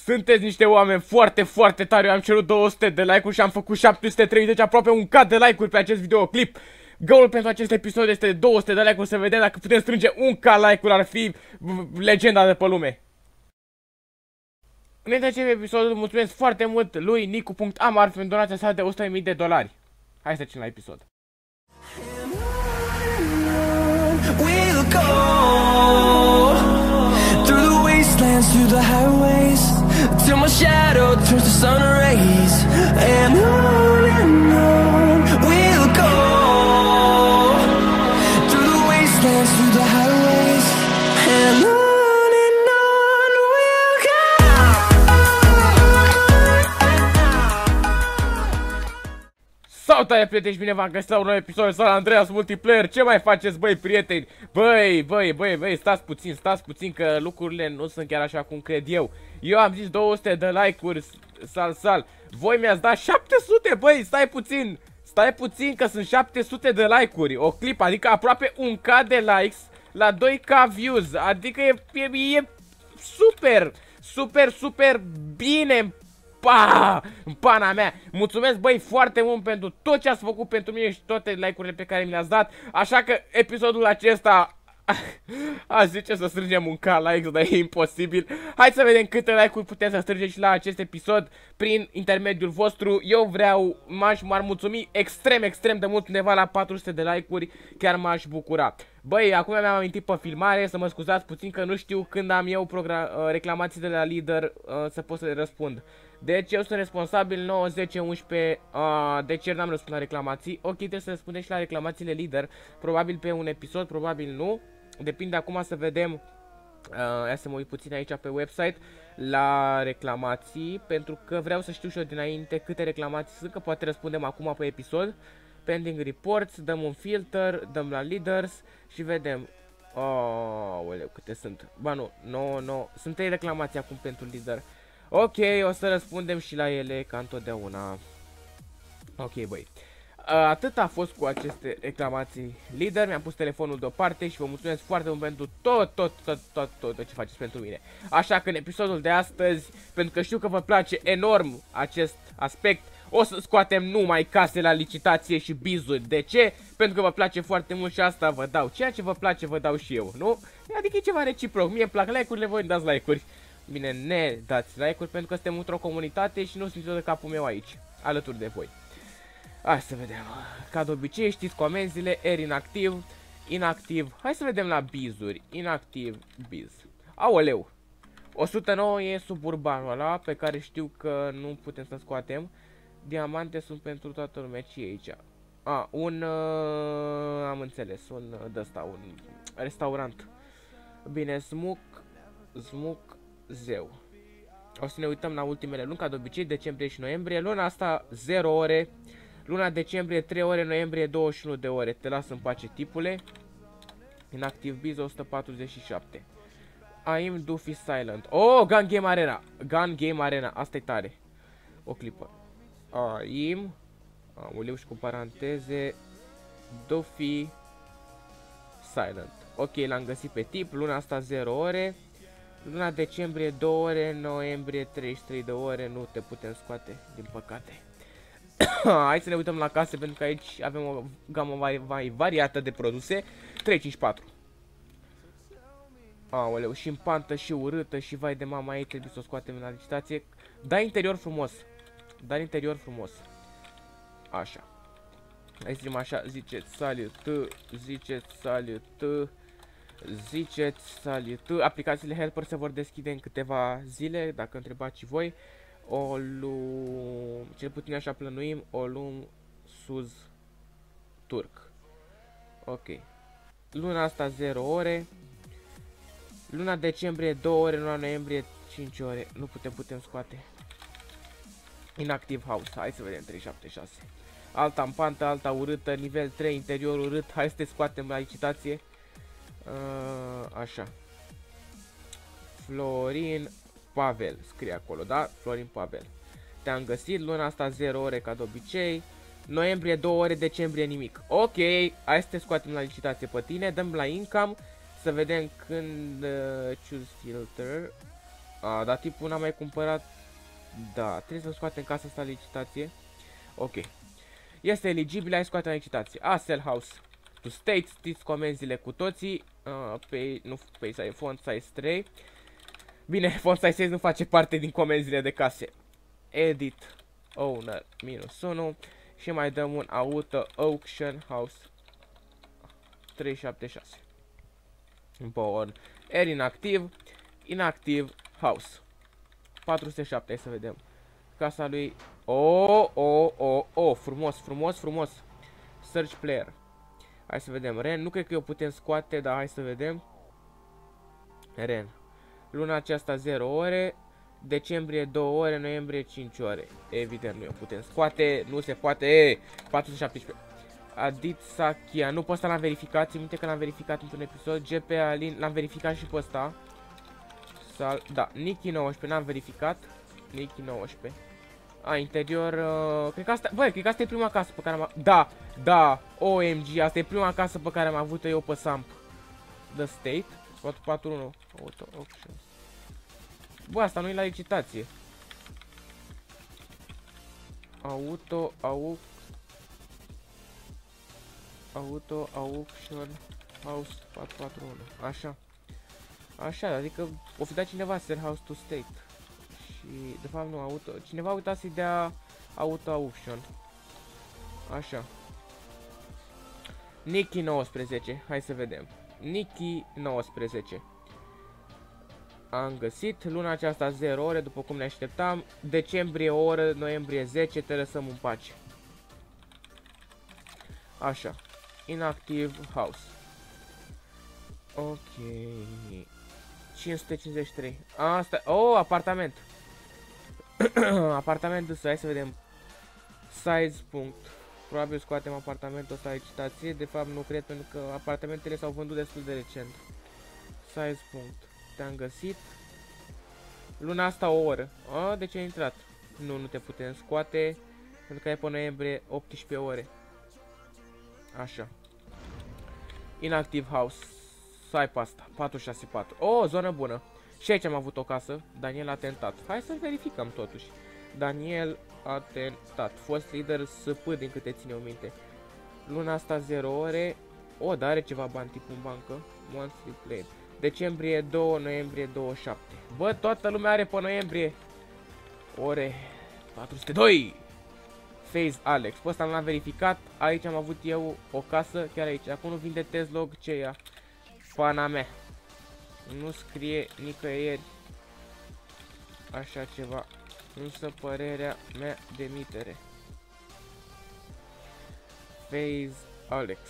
Sunteți niște oameni foarte, foarte tari. Eu am cerut 200 de like-uri și am făcut 730, aproape un K de like-uri pe acest videoclip. Goalul pentru acest episod este de 200 de like-uri, să vedem dacă putem strânge un K like-uri, ar fi legenda de pe lume. Înainte de acest episod, mulțumesc foarte mult lui Nicu.amar pentru donația sa de $100.000. Hai să trecem la episod. We'll go through the wastelands, through the highways, till my shadow turns to sun rays. And on we'll go through the wastelands, through the highways, and on we'll go. Salutare prieteni și bine v-am găsit la un nou episod de San Andreas Multiplayer. Ce mai faceți, băi, prieteni? Băi, stați puțin că lucrurile nu sunt chiar așa cum cred eu. Eu am zis 200 de like-uri, sal. Voi mi-ați dat 700, băi, stai puțin că sunt 700 de like-uri. O clip, adică aproape un K de likes la 2K views. Adică e super bine. În pana mea. Mulțumesc, băi, foarte mult pentru tot ce ați făcut pentru mine și toate like-urile pe care mi le-ați dat. Așa că episodul acesta aș zice să strângem un K likes, dar e imposibil. Hai să vedem câte like-uri putem să strângem și la acest episod prin intermediul vostru. Eu vreau, m-ar mulțumi extrem de mult, undeva la 400 de like-uri. Chiar m-aș bucura. Băi, acum mi-am amintit pe filmare, să mă scuzați puțin că nu știu când am eu reclamații de la lider să pot să le răspund. Deci eu sunt responsabil 9, 10, 11, deci ieri n-am răspuns la reclamații. Ok, trebuie să răspundem și la reclamațiile lider. Probabil pe un episod, probabil nu. Depinde acum să vedem. Ia să mă uit puțin aici pe website la reclamații, pentru că vreau să știu și eu dinainte câte reclamații sunt, că poate răspundem acum pe episod. Pending reports, dăm un filter, dăm la leaders și vedem. Oleu, câte sunt? Ba nu, sunt 3 reclamații acum pentru lider. Ok, o să răspundem și la ele ca întotdeauna. Ok, băi. Atât a fost cu aceste reclamații lider. Mi-am pus telefonul deoparte și vă mulțumesc foarte mult pentru tot ce faceți pentru mine. Așa că în episodul de astăzi, pentru că știu că vă place enorm acest aspect, o să scoatem numai case la licitație și bizuri. De ce? Pentru că vă place foarte mult și asta vă dau. Ceea ce vă place vă dau și eu, nu? Adică e ceva reciproc. Mie îmi plac like-urile, voi îmi dați like-uri. Bine, ne dați like-uri pentru că suntem într-o comunitate și nu sunt eu de capul meu aici, alături de voi. Hai să vedem. Ca de obicei știți cu amenziile, air inactiv. Hai să vedem la bizuri. Inactiv, biz. Aoleu. 109 e suburbanul ăla pe care știu că nu putem să scoatem. Diamante sunt pentru toată lumea. Ce e aici? Am înțeles, un restaurant. Bine, smoke zeu. O să ne uităm la ultimele luni, ca de obicei, decembrie și noiembrie. Luna asta 0 ore. Luna decembrie 3 ore, noiembrie 21 de ore. Te las în pace, tipule. Inactive biz 147. Aim Duffy Silent. Oh, Gun Game Arena. Asta e tare. O clipă. Aim. Uleu și cu paranteze. Duffy Silent. Ok, l-am găsit pe tip. Luna asta 0 ore. Luna decembrie 2 ore, noiembrie 33 de ore, nu te putem scoate, din păcate. Hai să ne uităm la case, pentru că aici avem o gamă mai variată de produse. 354. Aoleu, și în pantă, și urâtă, și vai de mama ei, trebuie să o scoatem la licitație. Da interior frumos. Așa. Hai să zicem așa, ziceți salut. Aplicațiile Helper se vor deschide în câteva zile, dacă întrebați și voi. Cel puțin așa plănuim, o luăm sus turc. Ok. Luna asta 0 ore. Luna decembrie 2 ore, luna noiembrie 5 ore. Nu putem scoate. Inactive house. Hai să vedem 376. Alta în pantă, alta urâtă, nivel 3, interior urât. Hai să te scoatem la licitație. Așa. Florin Pavel. Scrie acolo, da? Florin Pavel. Te-am găsit. Luna asta 0 ore ca de obicei. Noiembrie 2 ore, decembrie nimic. Ok, hai să te scoatem la licitație pe tine. Dăm la income. Să vedem când choose filter. Dar tipul n-am mai cumpărat. Da, trebuie să scoatem casa asta licitație. Ok. Este eligibil, ai scoate la licitație. Sell house to state, știți comenzile cu toții. Nu pay size, font size 3. Bine, font size 6 nu face parte din comenzile de case. Edit owner -1 și mai dăm un auto auction house 376. Bun. Air inactiv. Inactiv house 407, hai să vedem. Casa lui. Frumos. Search player. Hai să vedem. Ren, nu cred că o putem scoate, dar hai să vedem. Ren. Luna aceasta 0 ore. Decembrie 2 ore, noiembrie 5 ore. Evident nu o putem scoate, nu se poate. 417. Adit Sakia, nu pe ăsta l-am verificat, țin minte că l-am verificat într-un episod. GP Alin, l-am verificat și pe ăsta. Da, Niki 19, n-am verificat. Niki 19. Interior, cred că asta, băi, cred că asta e prima casă pe care am... Da, OMG, asta e prima casă pe care am avut-o eu pe Samp. The State, 441, Auto Auction. Bă, asta nu e la licitație. Auto Auction House 441. Așa, adică o fi dat cineva Sell House to State. Și de fapt nu auto. Cineva a uitat să-i dea Auto Auction. Așa. Niki 19. Hai să vedem. Niki 19. Am găsit. Luna aceasta 0 ore, după cum ne așteptam. Decembrie o oră, noiembrie 10. Te lăsăm în pace. Așa. Inactive house. Ok. 553. Asta. Oh, apartament. Apartamentul ăsta, hai să vedem. Size. Probabil scoatem apartamentul ăsta la licitație. De fapt nu cred, pentru că apartamentele s-au vândut destul de recent. Size. Te-am găsit. Luna asta o oră. De ce ai intrat? Nu te putem scoate, pentru că ai pe noiembrie 18 ore. Așa. Inactive house. Să ai pe asta. 464. Zonă bună. Și aici am avut o casă. Daniel Atentat. Hai să verificăm totuși. Daniel Atentat. Fost lider SP, din câte ține o minte. Luna asta 0 ore. Dar are ceva bani tip în bancă. Monthly play. Decembrie 2, noiembrie 27. Bă, toată lumea are pe noiembrie. Ore 402. Phase Alex. Pe ăsta l-am verificat. Aici am avut eu o casă. Chiar aici. Acum nu vinde Tezlog. Ce ea? Pana mea. Nu scrie nicăieri așa ceva. Însă părerea mea de mitere. Phase Alex.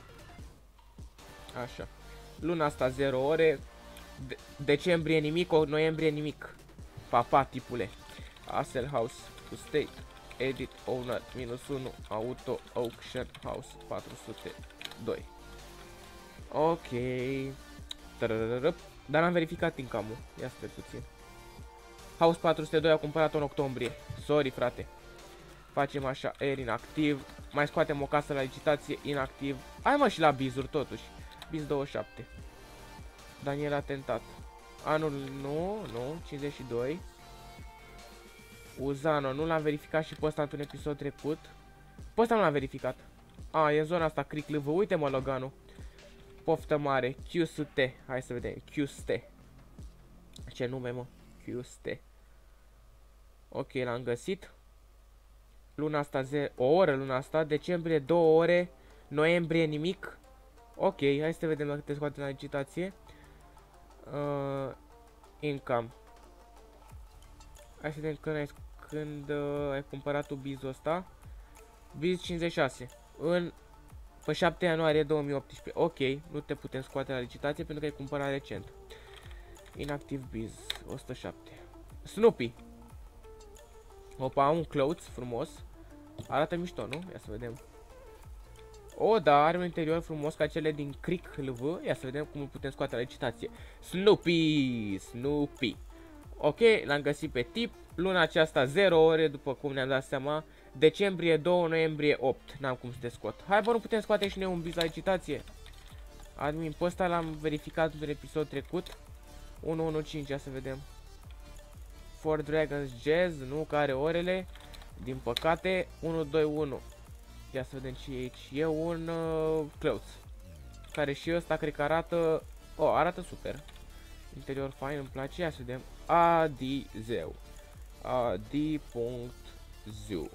Așa. Luna asta 0 ore. Decembrie nimic, noiembrie nimic. Papa, tipule. Sell House to State. Edit Owner -1. Auto Auction House 402. Ok. Dar am verificat income-ul. Ia sper puțin. House 402 a cumpărat în octombrie. Sorry, frate. Facem așa. Air inactiv. Mai scoatem o casă la licitație. Inactiv. Hai mă și la bizuri totuși. Biz 27. Daniel Atentat. Anul nu. 52. Uzano. Nu l-am verificat și pe ăsta într-un episod trecut. Pe ăsta nu l-am verificat. E în zona asta. Cric LV. Uite mă, Loganu. Poftă mare. QST. Hai să vedem. QST. Ce nume, mă? QST. Ok, l-am găsit. Luna asta o oră, luna asta. Decembrie 2 ore. Noiembrie nimic. Ok, hai să vedem dacă te scoate la licitație. Income. Hai să vedem când ai cumpărat tu bizul ăsta. Biz 56. Pe 7 ianuarie 2018. Ok, nu te putem scoate la licitație pentru că ai cumpărat recent. Inactive biz 107. Snoopy. Opa, un clothes frumos. Arată mișto, nu? Ia să vedem. Da, are un interior frumos ca cele din Cric LV. Ia să vedem cum îl putem scoate la licitație. Snoopy. Ok, l-am găsit pe tip. Luna aceasta 0 ore, după cum ne-am dat seama. Decembrie 2, noiembrie 8. N-am cum să te scot. Hai, bă, nu putem scoate și noi un biz la licitație. Admin, pe ăsta l-am verificat în episod trecut. 115, ia să vedem. For Dragons Jazz, nu, care are orele, din păcate. 1, 2, 1. Ia să vedem ce e aici. E un clothes, care și ăsta cred că arată, arată super. Interior fain, îmi place. Ia să vedem. Adizeu. Adi.zu.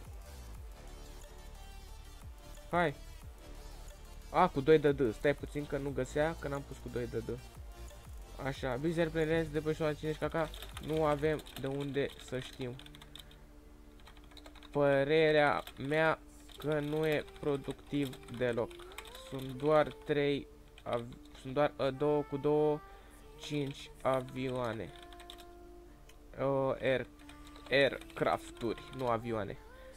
Hai. Cu 2 de D. Stai puțin că nu găsea, că n-am pus cu 2 de D. Așa, Bizer Plenez de pe cine caca. Nu avem de unde să știm. Părerea mea că nu e productiv deloc. Sunt doar 3 sunt doar 2 cu 2 5 avioane. Aircraft-uri, nu avioane.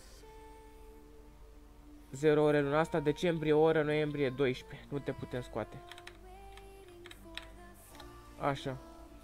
0 ore luna asta, decembrie o oră, noiembrie 12. Nu te putem scoate. Așa.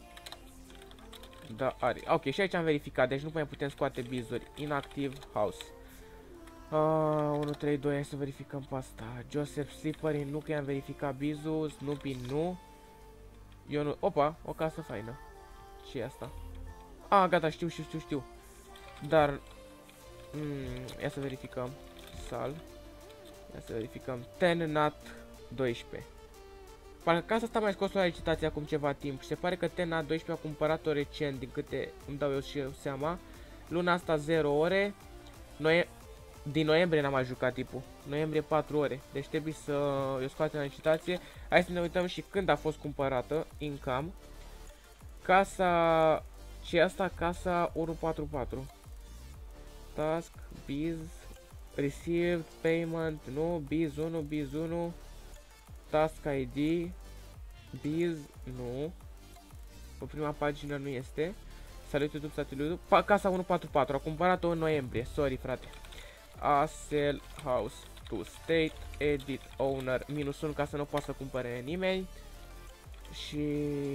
Da, are. Ok, și aici am verificat, deci nu mai putem scoate bizuri. Inactive house. 1, 3, 2, hai să verificăm pe asta. Joseph Slippery, nu că i-am verificat bizul. Snoopy, nu. Eu nu. Opa, o casă faină. Ce e asta? Gata, știu. Dar ia să verificăm. Sal. Ia să verificăm. Tennat 12. Parcă casa asta mai scos la licitație acum ceva timp. Și se pare că Tennat 12 a cumpărat-o recent, din câte îmi dau eu și eu seama. Luna asta 0 ore. Din noiembrie n-am mai jucat tipul. Noiembrie 4 ore. Deci trebuie să o scoatem la licitație. Hai să ne uităm și când a fost cumpărată. Income. Casa... Ce e asta? Casa 144. Task, biz, received, payment, nu, biz 1, biz 1. Task ID, biz, nu. Pe prima pagină nu este. Salut YouTube, salut. Casa 144, a cumpărat-o în noiembrie. Sorry, frate. Sell house to state, edit owner, -1 ca să nu poată să cumpere nimeni. Și...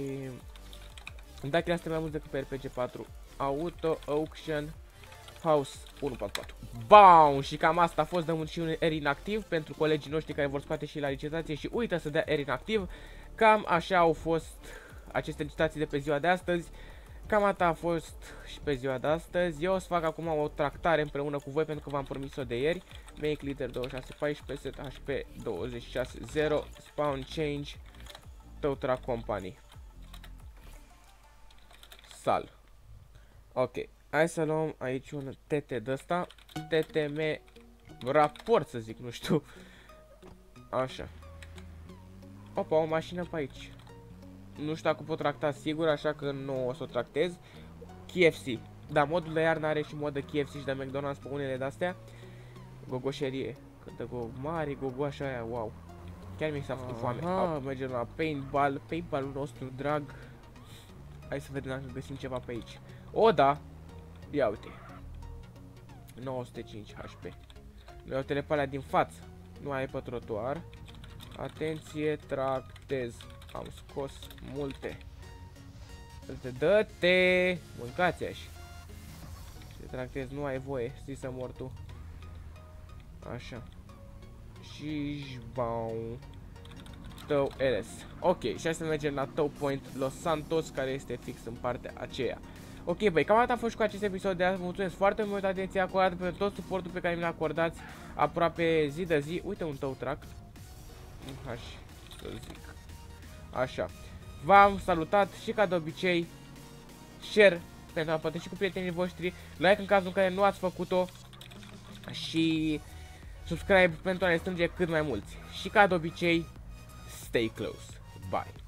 dacă este mai mult decât pe RPG 4. Auto, auction, house 144. BAM! Și cam asta a fost. Dăm și un air inactiv pentru colegii noștri care vor scoate și la licitație și uită să dea air inactiv. Cam așa au fost aceste licitații de pe ziua de astăzi. Cam atât a fost și pe ziua de astăzi. Eu o să fac acum o tractare împreună cu voi pentru că v-am promis-o de ieri. Make leader 2614, set HP 260, spawn change, Teutra Company. Sal. Ok. Hai să luăm aici un TT de ăsta. TTM raport, să zic, nu știu. Așa. Opa, o mașină pe aici. Nu știu dacă pot tracta sigur, așa că nu o să o tractez. KFC. Da, modul de iarnă are și mod de KFC și de McDonald's pe unele de-astea. Gogoșerie. Câtă mare gogo așa aia, wow. Chiar mi s-a făcut foame. Mergem la paintball. Paintball-ul nostru drag. Hai să vedem dacă găsim ceva pe aici. Da. Ia uite. 905 HP. Nu iau telepalea din față. Nu ai pe trotuar. Atenție, tractez. Am scos multe. Dă-te! Mâncați așa. Te tractez, nu ai voie. Știi să mor tu. Așa. Și jbau. Tău LS. Ok, și hai să mergem la Tow Point Los Santos, care este fix în partea aceea. Ok, băi, cam atât a fost cu acest episod de azi. Mulțumesc foarte mult atenție acordată pentru tot suportul pe care mi l acordați aproape zi de zi. Uite un tow truck. Să zic. Așa. V-am salutat și ca de obicei share pentru a împărtăși cu prietenii voștri, like în cazul în care nu ați făcut-o și subscribe pentru a ne strânge cât mai mulți. Și ca de obicei, stay close. Bye.